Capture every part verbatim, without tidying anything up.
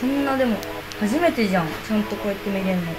そんなでも初めてじゃん、ちゃんとこうやって見れんの。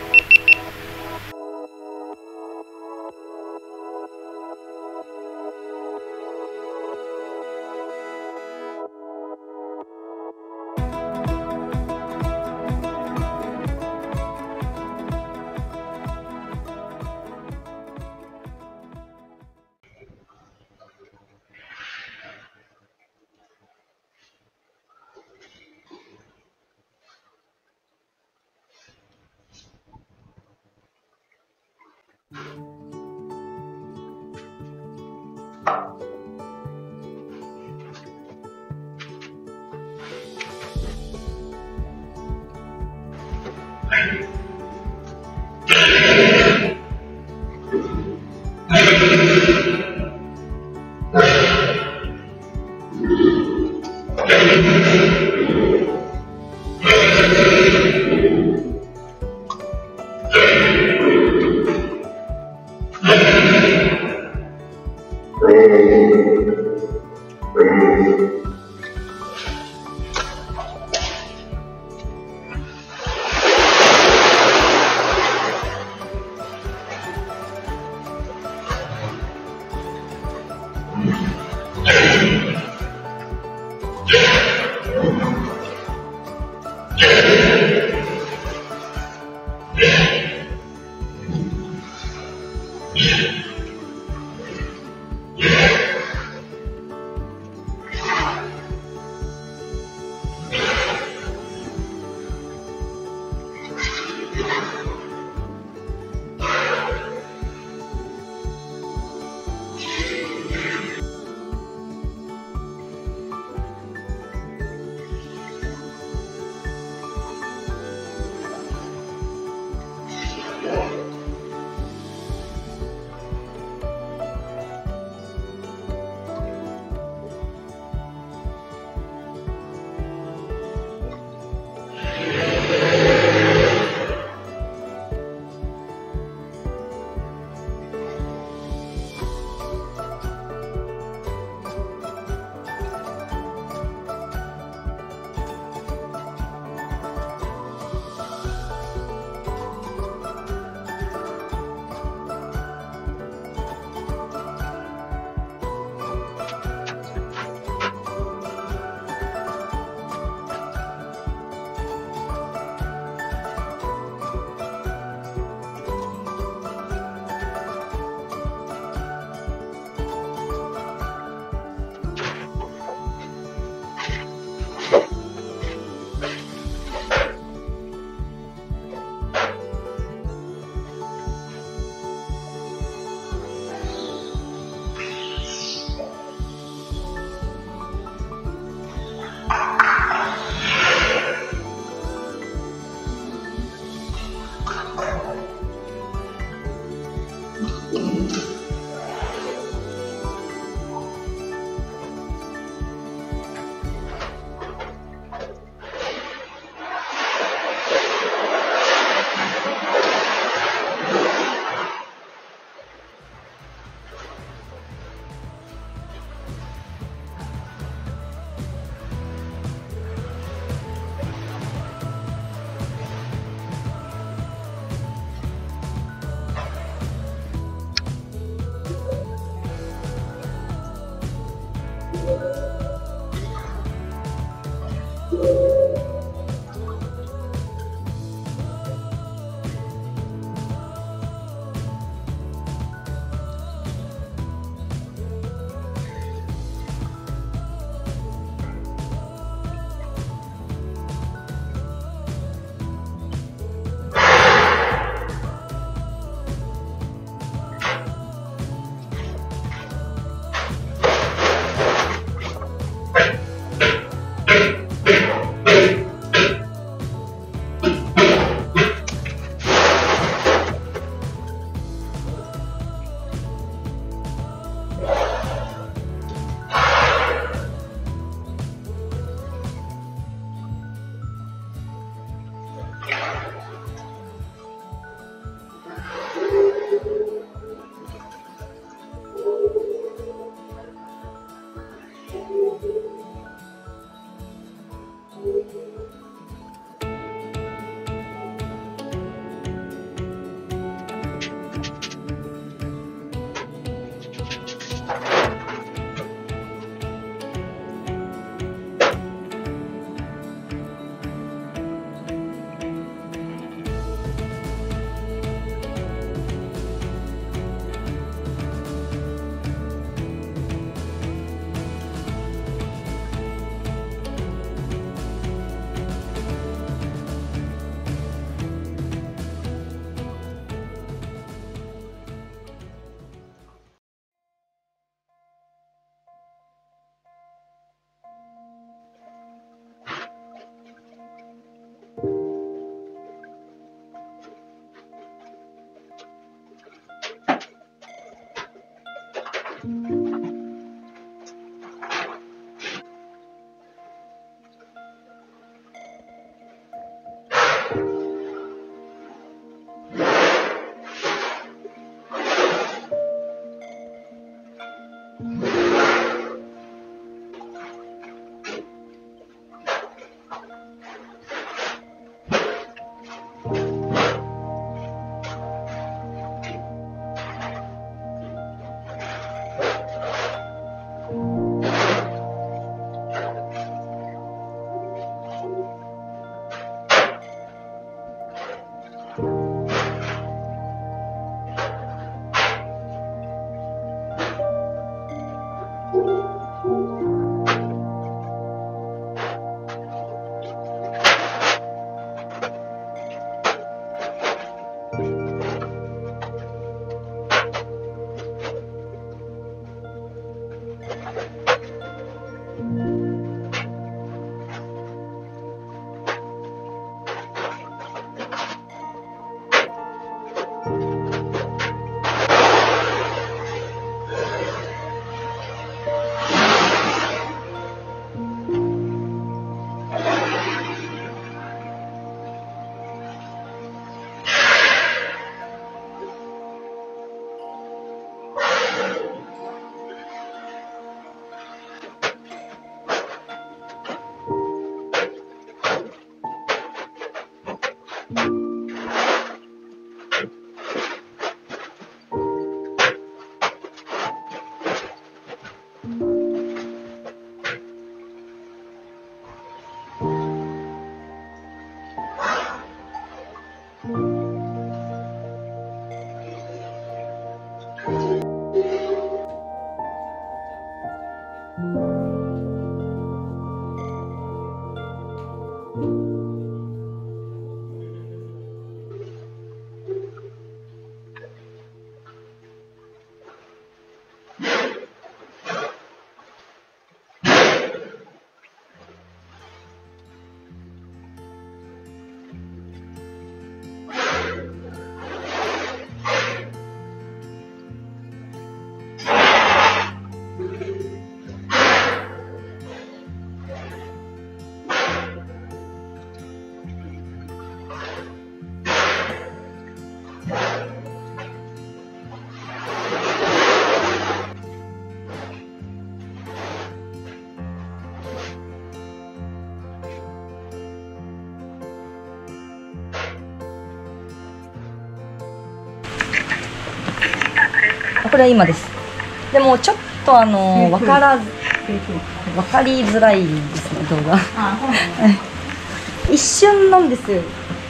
これは今です。でもちょっとあの分からず分かりづらいですね、動画。一瞬なんですよ。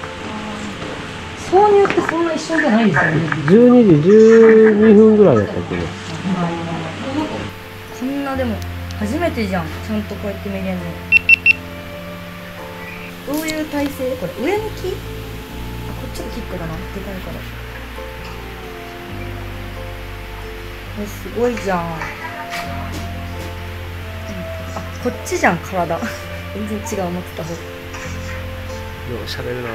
挿入ってそんな一瞬じゃないですよね。 じゅうにじじゅうにふんぐらいだったっけね。 こんなでも初めてじゃん、ちゃんとこうやって見れるの。どういう体勢？これ上向き？あ、こっちがキックだな、でかいから。え、すごいじゃん。あ、こっちじゃん、体。全然違う、思ってた方。 ようしゃべるな。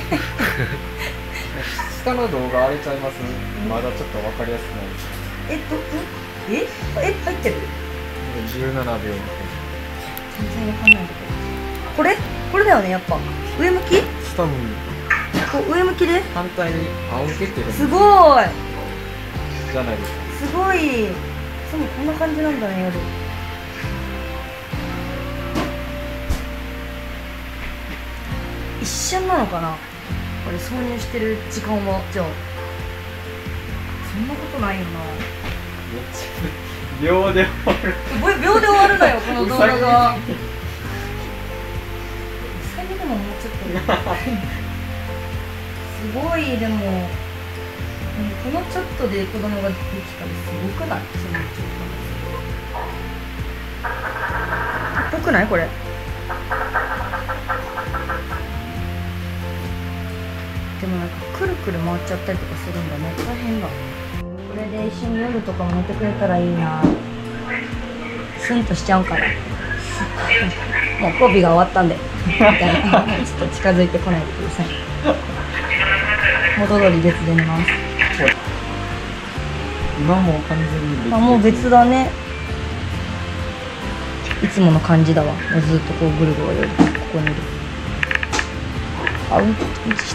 下の動画荒れちゃいます。まだちょっとわかりやすくないです。 えっと、え、え、入ってる？ じゅうななびょう。 全然わかんないんだけど。これ？これだよね、やっぱ。上向き？ 下向こう上向きで？ 反対に仰向けっていう。 すごい。 じゃないですか。 すごい。そう、こんな感じなんだね、夜。一瞬なのかな、これ挿入してる時間は。じゃあそんなことないよな。 秒で終わる。 秒で終わるなよ、この動画が。うさぎでももうちょっとすごい。でもこのちょっとで子供ができたらすごくない？そのちょっとっぽくないこれ？でもなんかくるくる回っちゃったりとかするんだね。大変だ。これで一緒に夜とかも寝てくれたらいいな。スンとしちゃうからもう交尾が終わったんでみたいな。ちょっと近づいてこないでください。元通り別で寝ます。 今もう完全に別。 あ、もう別だね。いつもの感じだわ。もうずっとこうぐるぐるここにいる。あ、うんちうんちした。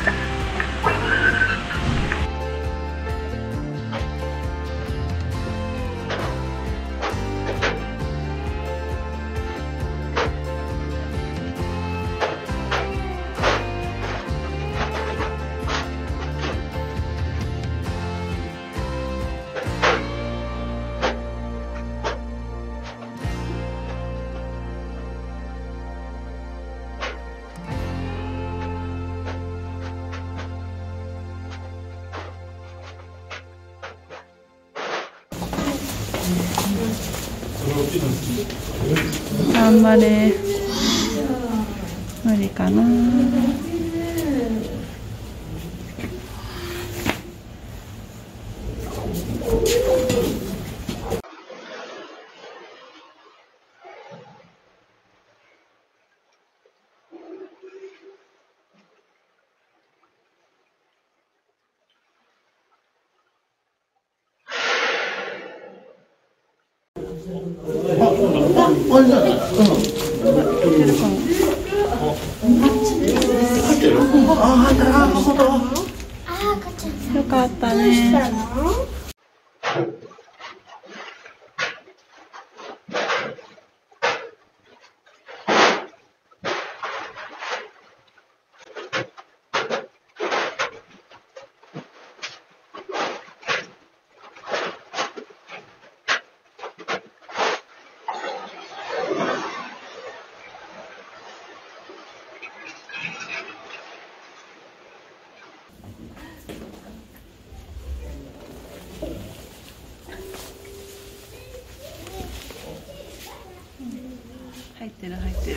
頑張れ。無理かな。よかったね。入ってる入ってる。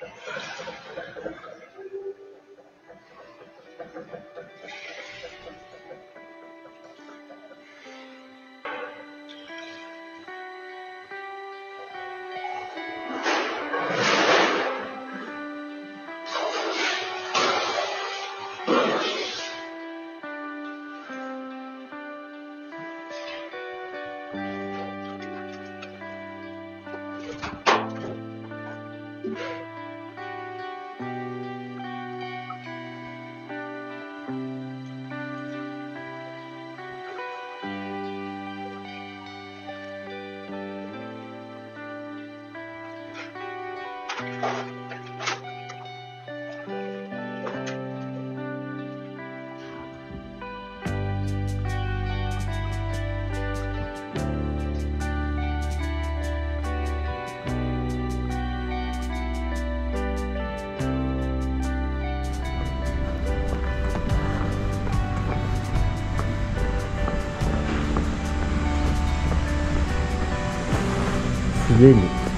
すでに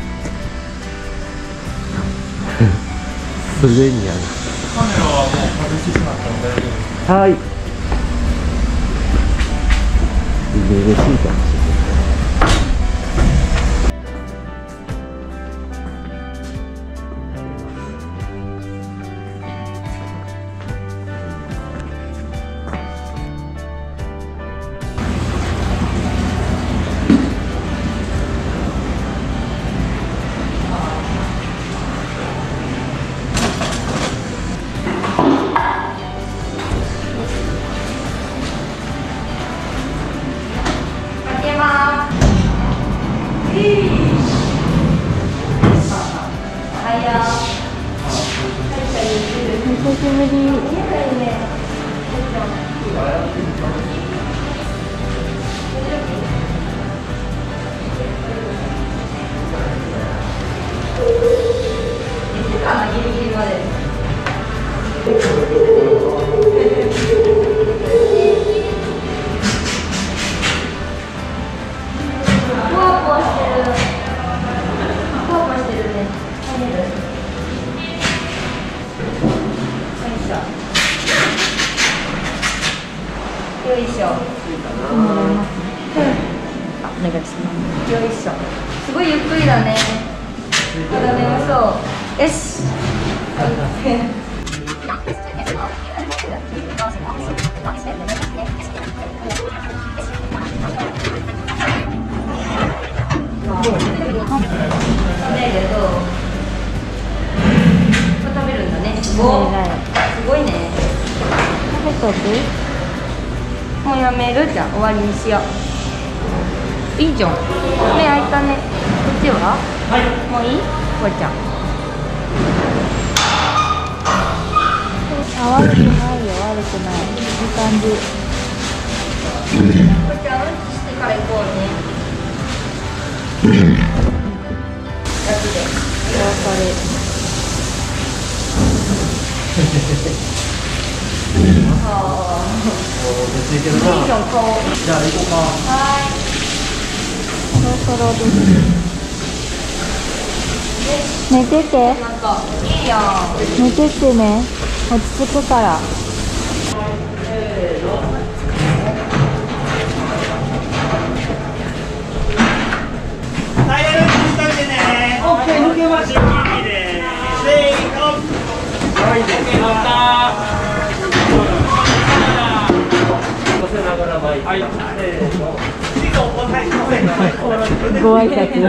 すでにある。 カメラはもう外してしまったので大丈夫ですか？ はい。嬉しいかもしれない。 久しぶり。よいしょ。お願いします。よいしょ。すごいゆっくりだね。まだ眠そう。よし。食べるんだね。すごいね。食べとく？もうやめる？じゃあ終わりにしよう。いいじゃん。目開いたね。こっちは？はい。もういい？こうちゃん。あ、悪くないよ、悪くない。いい感じ。こうちゃん、うんちしてから行こうね。ガチで。お別れ。ああ。いいじゃん、顔。じゃあ行こうか。はい。そろそろです。寝てて。いいよ。寝ててね。落ち着くから。 タイヤル食べてね。オッケー、抜けましょう。せーの。はい、オッケー、乗った。はい、 ご挨拶。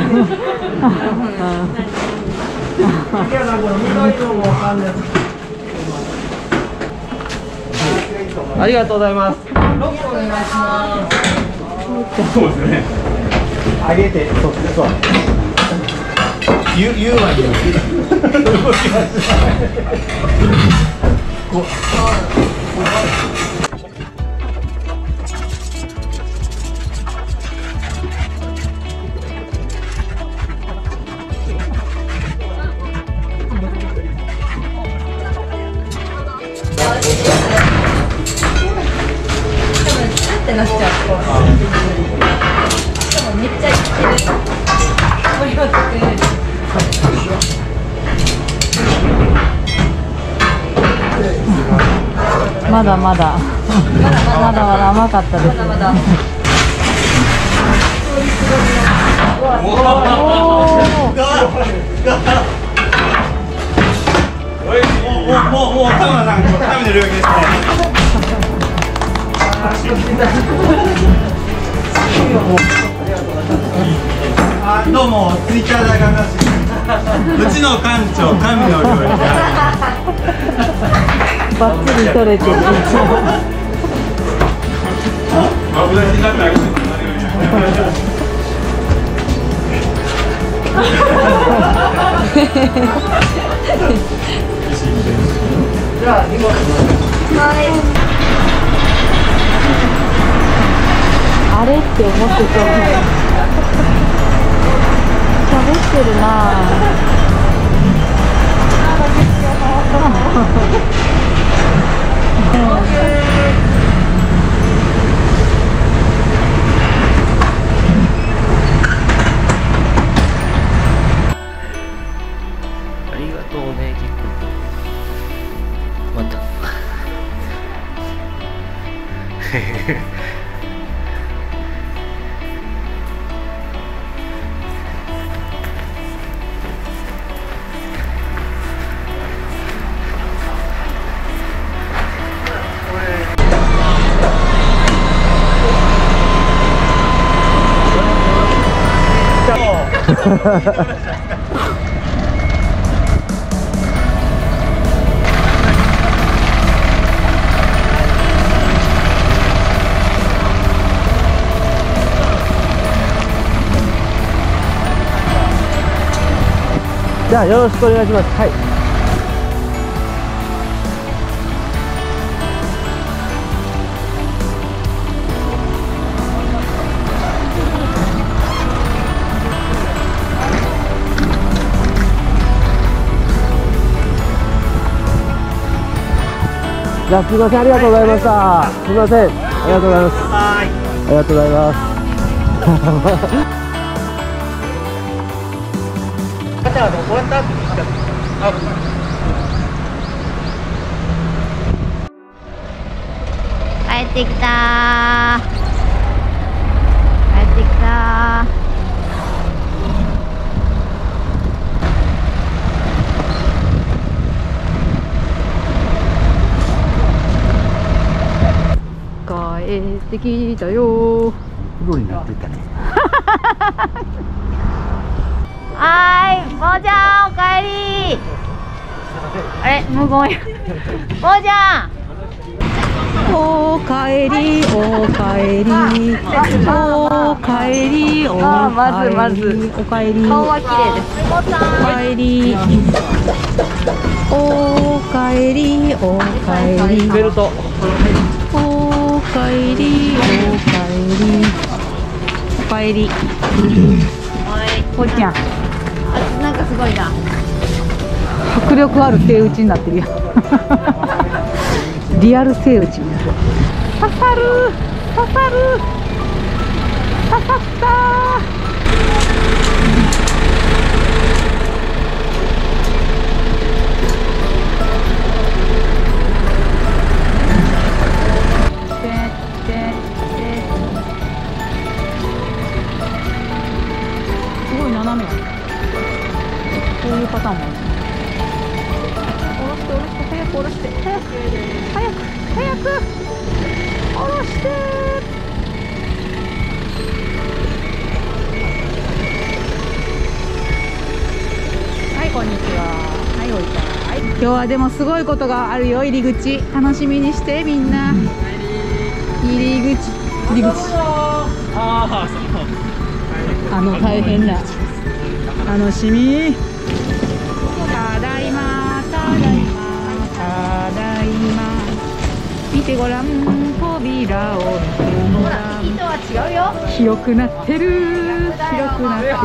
ありがとうございます。ロックお願いします。そうですね。上げて、そうそう。言う、言うは言う。こう。 ってなっちゃう。でもめっちゃいってる。これを作れる。 まだまだまだまだ甘かったです。まだまだ。おお。 もうもう田村さん神の領域ですね。あ、どうもツイッターで上がりました。うちの館長神の領域。 バッチリ取れてる。あれって思ってた。喋ってるな。 ありがとうね、キック。また。 じゃあよろしくお願いします。はい。じゃあすみません、ありがとうございました。すみません、ありがとうございます。ありがとうございます。 帰ってきたー。帰ってきたー。帰ってきたよー。 プロになってたね。 はーい、もーちゃんおかえりー。あれ、無言や。もーちゃん。おかえり、おかえり、おかえり、おかえり、まずまずおかえり。顔は綺麗です。おかえり。おかえり、おかえり。ベルト。おかえり、おかえり。おかえり。こうちゃん。あ、なんかすごいな。迫力ある手打ちになってるやん。リアル手打ちになる。刺さる、刺さる。刺さったー。すごい斜めや。こういうパターンもある。下ろして下ろして早く下ろして早く早く早く下ろして。はい、こんにちは。はい、おいた。はい、今日はでもすごいことがあるよ。入り口楽しみにしてみんな。入り口入り口。あの大変な楽しみ。ただいまただいまただいま。見てごらん、扉を見てごらん。糸は違うよ。広くなってる、広くなってる。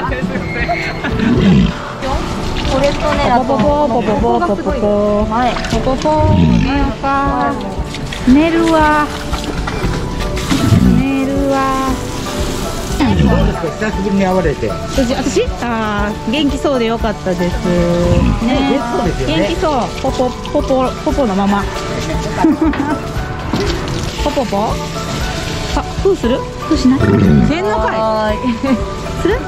これとね、あとポポポポポポポポポポポ。寝ようか。寝るわ寝るわ。 どうですか、久しぶりに会われて。 私、私、あー、元気そうでよかったです。 ね、そうですよね。 元気そう、ポポ、ポポ、ポポのまま。ポポポ。あ、ふうする。ふうしない。せんのかい。する。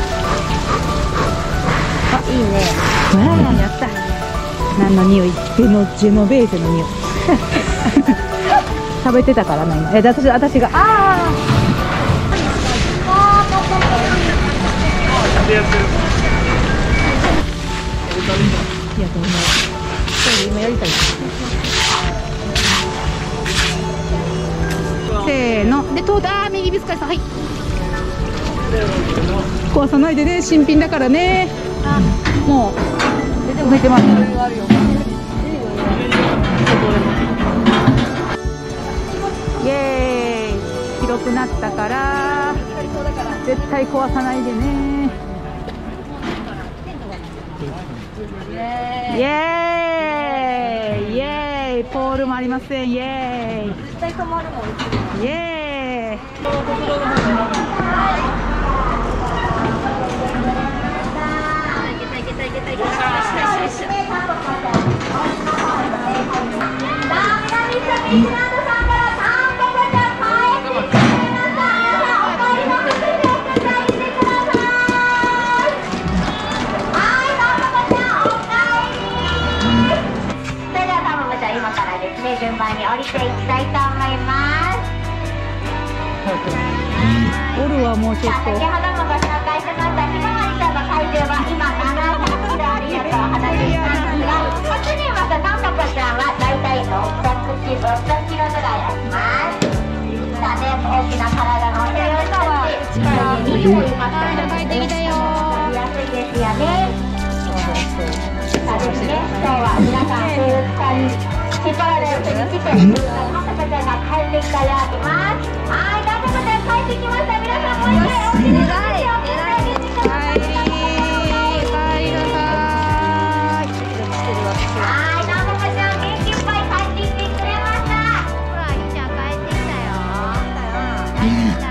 あ、いいね。わあ、やった。何の匂い。ジェノ、ジェノベーゼの匂い。食べてたからな、今。え、私、私が、ああ。いや、どうも。今やりたい。せーの、で、とうだ、右ビスカイさん、はい。壊さないでね、新品だからね。もう、出てます。イエーイ、広くなったから。絶対壊さないでね。イエーイ、イエーイ、ポールもありません。イエーイ。絶対止まるもん。イエーイ。 順番に降りていきたいと思います。 オルはもうちょっと。 先ほどもご紹介しましたひまわりさんの体重は今ななひゃくキロありだとお話ししたんですが、初にまたタンポポちゃんはだいたいろっぴゃくキロぐらいあります。さあね、大きな体のお手をして力にもいますから帰ってきたよ。やりやすいですよね。さあですね、今日は皆さん風さんに引っ張られるに来て、タンポポちゃんが帰ってきたようにます。はい、タンポポちゃん帰ってきました。皆さんもう一回お手になってお手になってください。はい、タンポポちゃん元気いっぱい帰ってきてくれました。ほら、ひーちゃん帰ってきたよ。帰ってきた。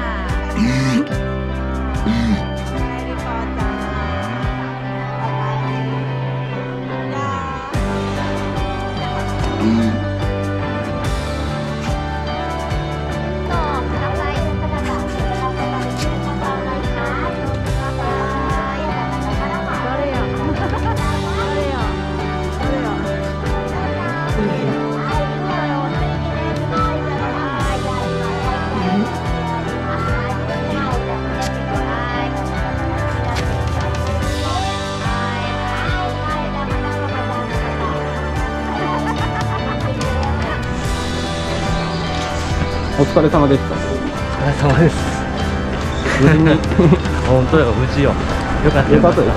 お疲れ様でした。 お疲れ様です。 無事に本当よ、無事よ。よかったよかったですね。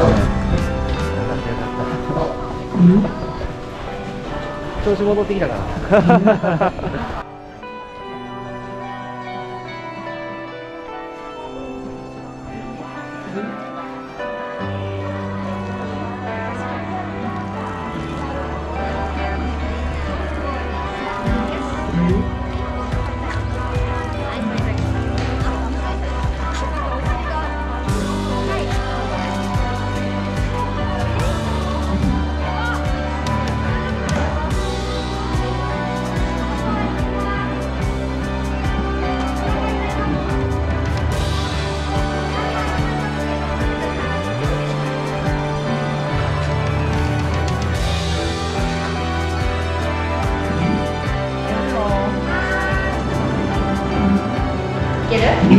調子戻ってきたから。 いける？ はい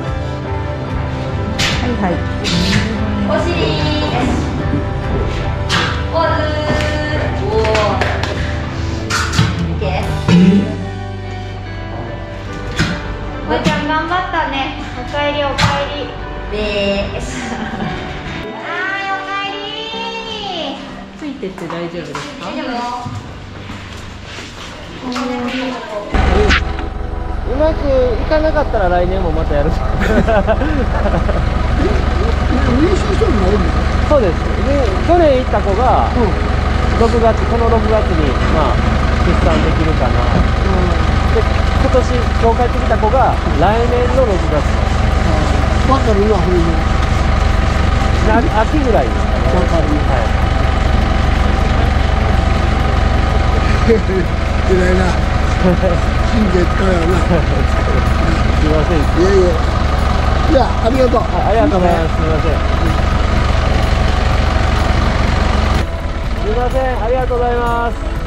はい。 お尻です。ポーズ。おお。いけ。おいちゃん頑張ったね。おかえりおかえり。です。はい、おかえり。 ついてって大丈夫ですか？ 大丈夫？ うまくいかなかったら来年もまたやる。練習してるのもあるんですか？ そうです。で、去年行った子がろくがつ、このろくがつにまあ出産できるかな。で、今年今日帰ってきた子が来年のろくがつ。 こわかるな、ほんま。 な秋ぐらいですかね。 わかる。 はい。 偉いな。神経使うよな。 すいません。 いやいや。じゃあ、ありがとう。 ありがとうございます。すみません。すみません。ありがとうございます。